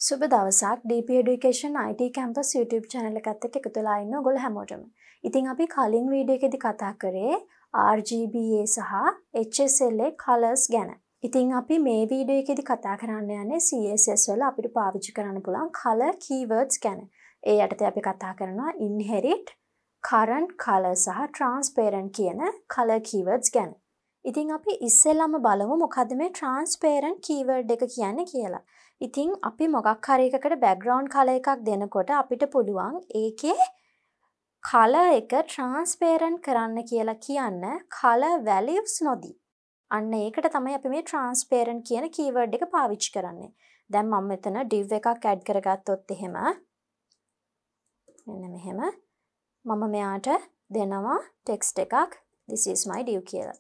සුබ දවසක් DP Education IT Campus YouTube channel එකත් එක්ක එකතු වෙලා ඉන්න ඔයගොල්ලෝ හැමෝටම. ඉතින් අපි කලින් වීඩියෝ එකේදී කතා කරේ RGBA සහ HSLA colors ගැන. ඉතින් අපි මේ වීඩියෝ එකේදී කතා කරන්න යන්නේ CSS වල අපිට පාවිච්චි කරන්න පුළුවන් color keywords ගැන. ඒ යටතේ අපි කතා කරනවා inherit, current color සහ transparent කියන color keywords ගැන. ඉතින් අපි ඉස්සෙල්ලාම බලමු මොකද්ද මේ transparent keyword එක කියන්නේ කියලා. ඉතින් අපි මොකක් හරි එකකට background color එකක් දෙනකොට අපිට පුළුවන් ඒකේ color එක transparent කරන්න කියලා කියන්න color values නොදී. අන්න ඒකට තමයි අපි මේ transparent කියන keyword එක පාවිච්චි කරන්නේ. දැන් මම මෙතන div එකක් add කරගත්තොත් එහෙම මෙන්න මෙහෙම මම මෙයාට දෙනවා text එකක් this is my div කියලා.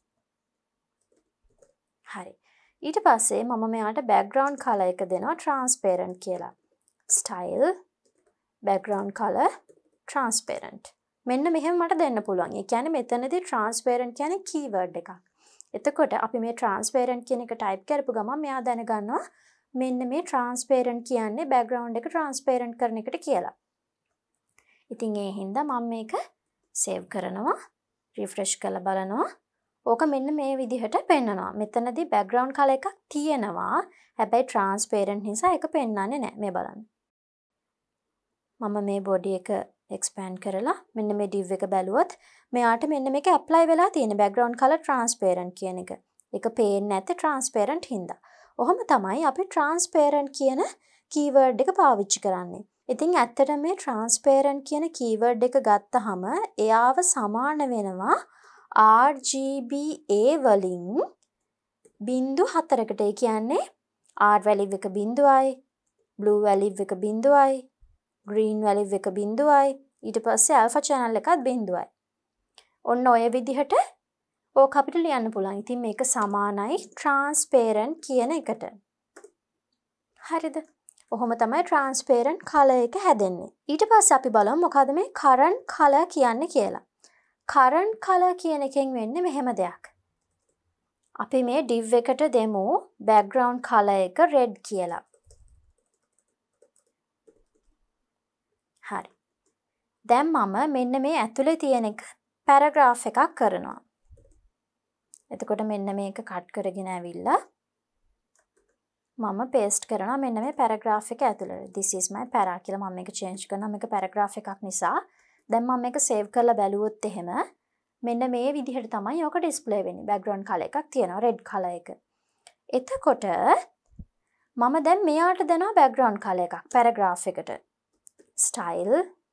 හරි. ඊට පස්සේ මම මෙයාට background color එක දෙනවා transparent කියලා. style background color transparent. මෙන්න මෙහෙම මට දෙන්න පුළුවන්. ඒ කියන්නේ මෙතනදී transparent කියන්නේ keyword එකක්. එතකොට අපි මේ transparent කියන එක type කරපු ගමන් මෙයා දැනගන්නවා මෙන්න මේ transparent කියන්නේ background එක transparent කරන එකට කියලා. ඉතින් ඒ හින්දා මම මේක save කරනවා, refresh කරලා බලනවා. ඕක මෙන්න මේ විදිහට පෙන්නනවා. මෙතනදී background color එකක් තියෙනවා. හැබැයි transparent නිසා ඒක පෙන්නන්නේ නැහැ. මේ බලන්න. මම මේ body එක expand කරලා මෙන්න මේ div එක බැලුවොත් මෙයාට මෙන්න මේක apply වෙලා තියෙන background color transparent කියන එක. ඒක පේන්නේ නැත්තේ transparent හින්දා. ඔහොම තමයි අපි transparent කියන keyword එක පාවිච්චි කරන්නේ. ඉතින් ඇත්තට මේ transparent කියන keyword එක ගත්තහම එයාව සමාන වෙනවා RGBA වලින් 0.4කට. ඒ කියන්නේ R value එක 0යි, blue value එක 0යි, green value එක 0යි, ඊට පස්සේ alpha channel එකත් 0යි. ඔන්න ඔය විදිහට ඕක අපිට ලියන්න පුළුවන්. ඉතින් මේක සමානයි transparent කියන එකට. හරිද? ඔහොම තමයි transparent color එක හැදෙන්නේ. ඊට පස්සේ අපි බලමු මොකද්ද මේ current color කියන්නේ කියලා. current color කියන එකෙන් වෙන්නේ මෙහෙම දෙයක්. අපි මේ div එකට දෙමු background color එක red කියලා. හරි. දැන් මම මෙන්න මේ ඇතුලේ තියෙන paragraph එකක් කරනවා. එතකොට මෙන්න මේක cut කරගෙන ඇවිල්ලා මම paste කරනවා මෙන්න මේ paragraph එක ඇතුලේ. this is my para කියලා මම මේක change කරනවා. මේක paragraph එකක් නිසා දැන් මම මේක save කරලා බැලුවොත් එහෙම මෙන්න මේ විදිහට තමයි ඔක display වෙන්නේ. background color එකක් තියෙනවා red color එක. එතකොට මම දැන් මෙයාට දෙනවා background color එකක් paragraph එකට. style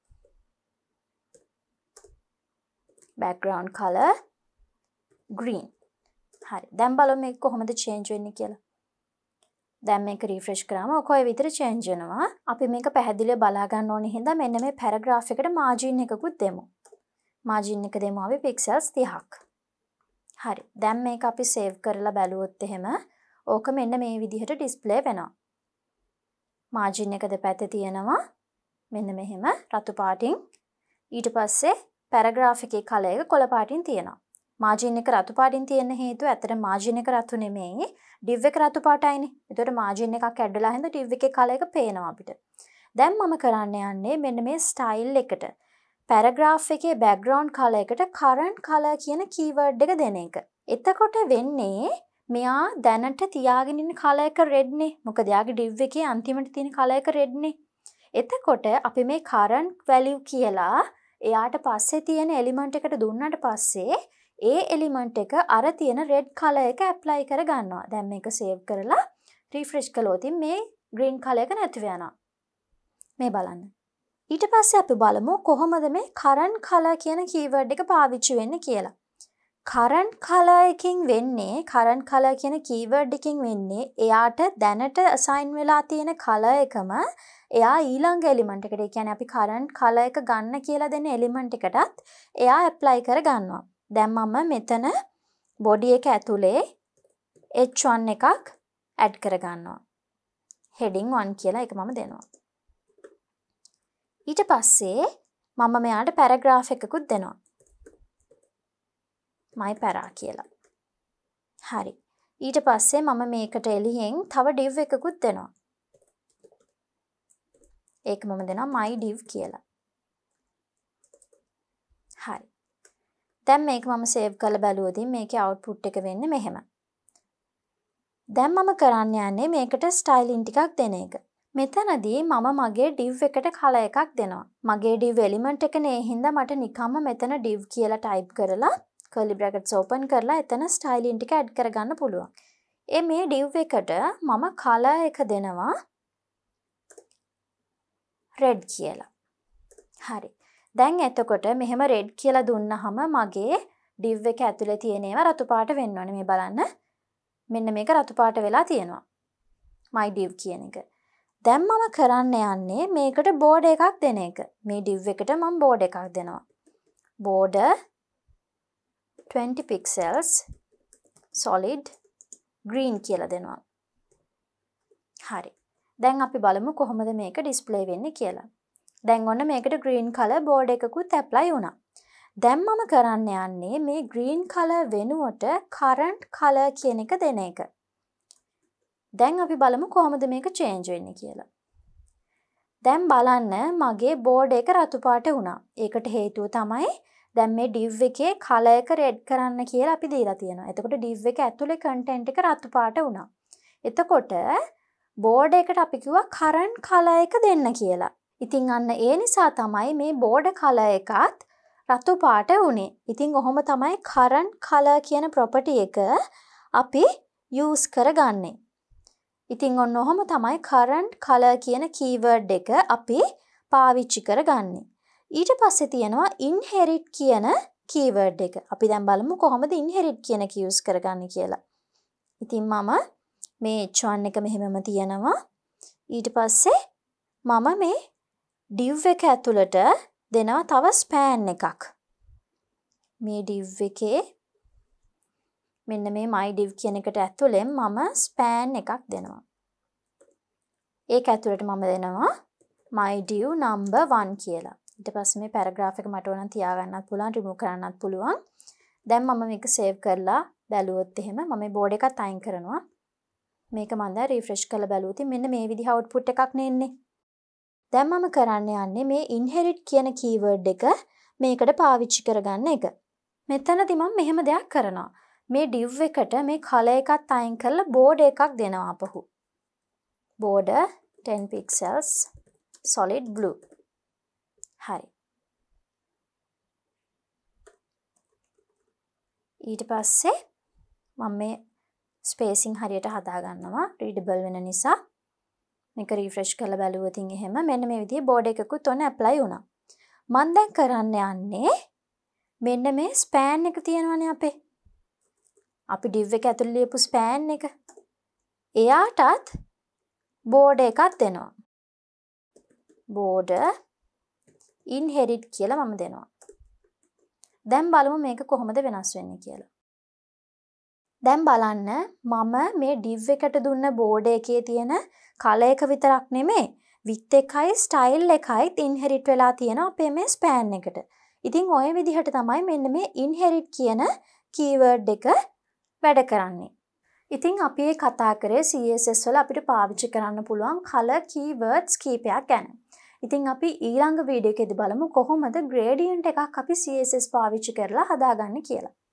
background color green. හරි. දැන් බලමු මේක කොහොමද change වෙන්නේ කියලා. දැන් මේක refresh කරාම ඔක ඔය විදිහට change වෙනවා. අපි මේක පැහැදිලිව බලා ගන්න ඕනේ හින්දා මෙන්න මේ paragraph එකට margin එකකුත් දෙමු. margin එක දෙමු අපි pixels 30ක්. හරි. දැන් මේක අපි save කරලා බැලුවොත් එහෙම ඕක මෙන්න මේ විදිහට display වෙනවා. margin එක දෙපැත්තේ තියෙනවා මෙන්න මෙහෙම රතු පාටින්. ඊට පස්සේ paragraph එකේ color එක කොළ පාටින් තියෙනවා. margin එක රතු පාටින් තියෙන හේතුව ඇත්තට margin එක රතු නෙමෙයි div එක රතු පාටයිනේ. ඒතකොට margin එකක් ඇඩ් වෙලා හින්දා div එකේ color එක පේනවා අපිට. දැන් මම කරන්න යන්නේ මෙන්න මේ style එකට paragraph එකේ background color එකට current color කියන keyword එක දෙන එක. එතකොට වෙන්නේ මෙයා දැනට තියාගෙන ඉන්න color එක red නේ. මොකද යාගේ div එකේ අන්තිමට තියෙන color එක red නේ. එතකොට අපි මේ current value කියලා එයාට පස්සේ තියෙන element එකට දුන්නාට පස්සේ ඒ එලිමන්ට් එක අර තියෙන red color එක apply කර ගන්නවා. දැන් මේක save කරලා refresh කළොත් මේ green color එක නැති වෙනවා. මේ බලන්න. ඊට පස්සේ අපි බලමු කොහොමද මේ current color කියන keyword එක පාවිච්චි වෙන්නේ කියලා. current color එකකින් වෙන්නේ current color කියන keyword එකකින් වෙන්නේ එයාට දැනට assign වෙලා තියෙන color එකම එයා ඊළඟ element එකට, ඒ කියන්නේ අපි current color එක ගන්න කියලා දෙන element එකටත් එයා apply කර ගන්නවා. දැන් මම මෙතන body එක ඇතුලේ H1 එකක් add කර ගන්නවා. heading 1 කියලා එක මම දෙනවා. ඊට පස්සේ මම මෙයාට paragraph එකකුත් දෙනවා. my para කියලා. හරි. ඊට පස්සේ මම මේකට එළියෙන් තව div එකකුත් දෙනවා. ඒක මම දෙනවා my div කියලා. හරි. දැන් මේක මම save කරලා බැලුවොත් මේකේ output එක වෙන්නේ මෙහෙම. දැන් මම කරන්න යන්නේ මේකට styling ටිකක් දෙන එක. මෙතනදී මම මගේ div එකට color එකක් දෙනවා. මගේ div element එක නේ හින්දා මට නිකම්ම මෙතන div කියලා type කරලා curly brackets open කරලා එතන styling ටික add කරගන්න පුළුවන්. මේ div එකට මම color එක දෙනවා red කියලා. හරි. දැන් එතකොට මෙහෙම red කියලා දුන්නාම මගේ div එක ඇතුලේ තියෙන ඒවා රතු පාට වෙන්න ඕනේ. මේ බලන්න. මෙන්න මේක රතු පාට වෙලා තියෙනවා. my div කියන එක. දැන් මම කරන්න යන්නේ මේකට border එකක් දෙන එක. මේ div එකට මම border එකක් දෙනවා. border 20 pixels solid green කියලා දෙනවා. හරි. දැන් අපි බලමු කොහොමද මේක display වෙන්නේ කියලා. දැන් ඔන්න මේකට green color border එකකුත් apply වුණා. දැන් මම කරන්න යන්නේ මේ green color වෙනුවට current color කියන එක දෙන එක. දැන් අපි බලමු කොහොමද මේක change වෙන්නේ කියලා. දැන් බලන්න මගේ border එක රතු පාට වුණා. ඒකට හේතුව තමයි දැන් මේ div එකේ color එක red කරන්න කියලා අපි දීලා තියෙනවා. එතකොට div එක ඇතුලේ content එක රතු පාට වුණා. එතකොට border එකට අපි කිව්වා current color එක දෙන්න කියලා. ඉතින් අන්න ඒ නිසා තමයි මේ border color එකත් රතු පාට වුණේ. ඉතින් ඔහොම තමයි current color කියන property එක අපි use කරගන්නේ. ඉතින් ඔන්න ඔහොම තමයි current color කියන keyword එක අපි පාවිච්චි කරගන්නේ. ඊට පස්සේ තියෙනවා inherit කියන keyword එක. අපි දැන් බලමු කොහොමද inherit කියන එක use කරගන්නේ කියලා. ඉතින් මම මේ h1 එක මෙහෙමම තියනවා. ඊට පස්සේ මම මේ div එක ඇතුළට දෙනවා තව span එකක්. මේ div එකේ මෙන්න මේ my div කියන එකට ඇතුළෙන් මම span එකක් දෙනවා. ඒක ඇතුළට මම දෙනවා my div number 1 කියලා. ඊට පස්සේ මේ paragraph එක මට ඕන තියාගන්නත් පුළුවන්, remove කරන්නත් පුළුවන්. දැන් මම මේක save කරලා බැලුවොත් එහෙම මම මේ board එකත් අයින් කරනවා. මේක මම දැන් refresh කරලා බැලුවොත් මෙන්න මේ විදිහ output එකක් නේ එන්නේ. දැන් මම කරන්න යන්නේ මේ inherit කියන keyword එක මේකට පාවිච්චි කරගන්න එක. මෙතනදී මම මෙහෙම දෙයක් කරනවා. මේ div එකට මේ color එකත් අයින් කරලා border එකක් දෙනවා අපහු. border 10 pixels solid blue. හරි. ඊට පස්සේ මම මේ spacing හරියට හදා ගන්නවා readable වෙන නිසා. මේක refresh කරලා බැලුවොත් එහෙම මෙන්න මේ විදිහේ border එකකුත් ඔන්න apply වුණා. මම දැන් කරන්න යන්නේ මෙන්න මේ span එක තියෙනවනේ අපේ. අපි div එක ඇතුළේ ලියපු span එක. එයාටත් border එකක් දෙනවා. border inherit කියලා මම දෙනවා. දැන් බලමු මේක කොහොමද වෙනස් වෙන්නේ කියලා. දැන් බලන්න මම මේ div එකට දුන්න border එකේ තියෙන color එක විතරක් නෙමෙයි width එකයි style එකයි inherit වෙලා තියෙනවා අපේ මේ span එකට. ඉතින් ඔය විදිහට තමයි මෙන්න මේ inherit කියන keyword එක වැඩ කරන්නේ. ඉතින් අපි මේ කතා කරේ CSS වල අපිට පාවිච්චි කරන්න පුළුවන් color keywords කීපයක් ගැන. ඉතින් අපි ඊළඟ වීඩියෝ එකේදී බලමු කොහොමද gradient එකක් අපි CSS පාවිච්චි කරලා හදාගන්නේ කියලා.